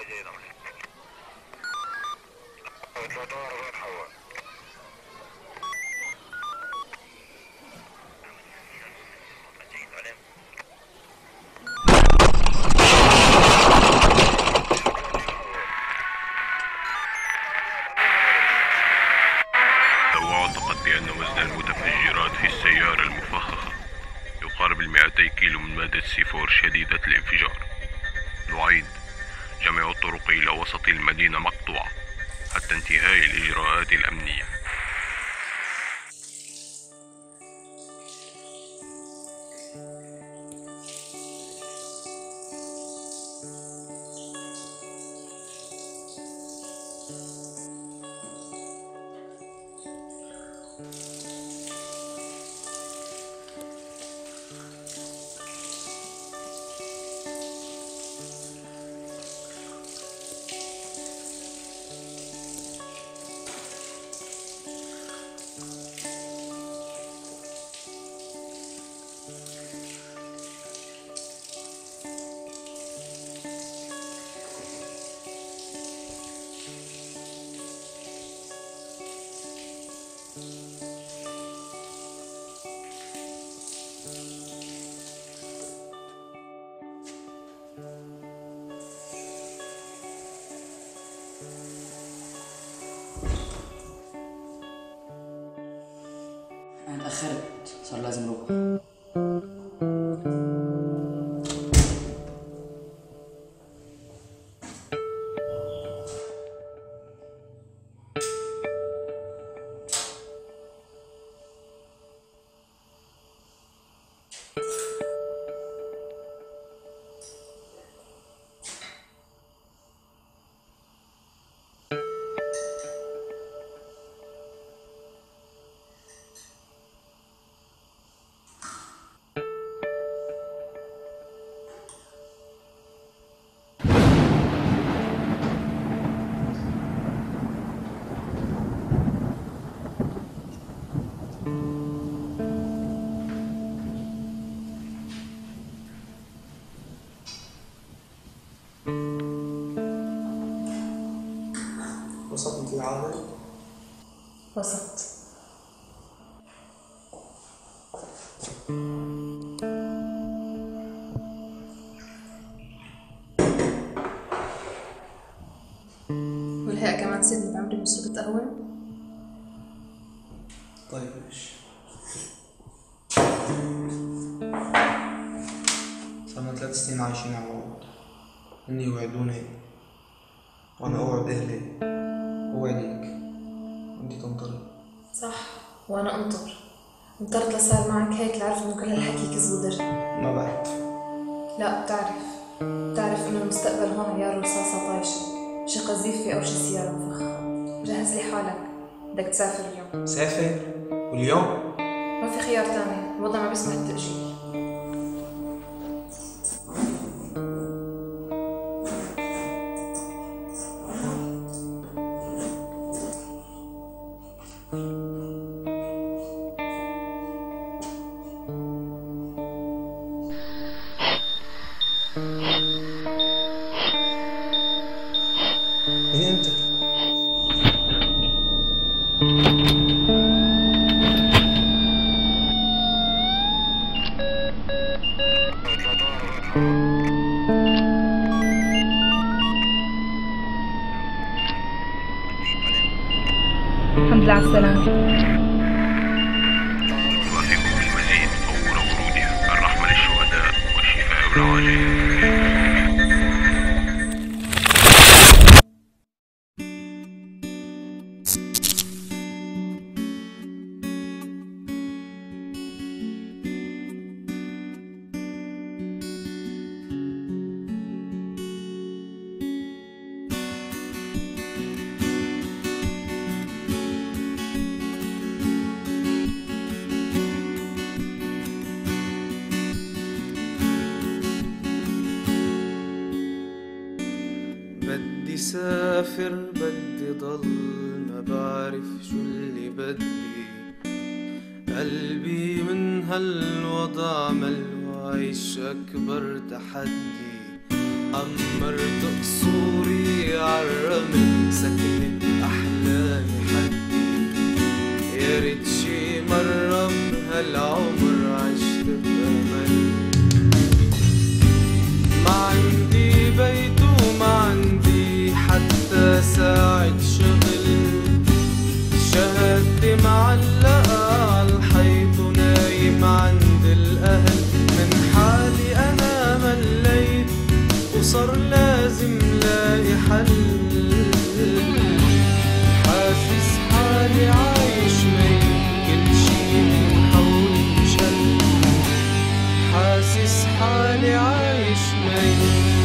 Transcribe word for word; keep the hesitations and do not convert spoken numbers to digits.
اعتقد بأن وزن المتفجرات في السيارة المفخخة يقارب المئتي كيلو من مادة سي فور شديدة الانفجار. نعيد: جميع الطرق إلى وسط المدينة مقطوعة حتى انتهاء الإجراءات الأمنية. أنا اتأخرت، صار لازم أروح. وصلت انت العادل؟ وصلت. والهيئة كمان نسيتني بعمري من شربت قهوة؟ طيب ليش؟ صرنا ثلاث سنين عايشين على بعض، هني يوعدوني وأنا أوعد أهلي وأوعدك وأنتي تنطري. صح، وأنا أنطر. انطرت لصار معك هيك لعرفت إنه كل هالحكي كذب ودجل. ما بعرف. لا بتعرف، بتعرف إنه المستقبل هون عيار رصاصة طايشة، شي قذيفة أو شي سيارة مفخخة. جهز لي حالك، بدك تسافر اليوم. سافر؟ واليوم؟ ما في خيار تاني، الوضع ما بيسمح التأجيل. مين أنت؟ الحمد لله على السلامة. نوافقكم بالمزيد فور ورودها، الرحمة للشهداء والشفاء العاجل. بدي سافر بدي ضل ما بعرف شو اللي بدي، قلبي من هالوضع ملو عايش أكبر تحدي. عمرت قصوري عالرمل، سكنت أحلامي حدي، يا ريت شي مرة بهالعمر عشت بأمل. ما عندي بيت وما عندي حتى ساعة شغل، شهادتي معلقة عالحيط ونايم عند الأهل. من حالي أنا مليت وصار لازم لاقي حل، حاسس حالي عايش ميت، كل شي من حولي انشل، حاسس حالي عايش ميت.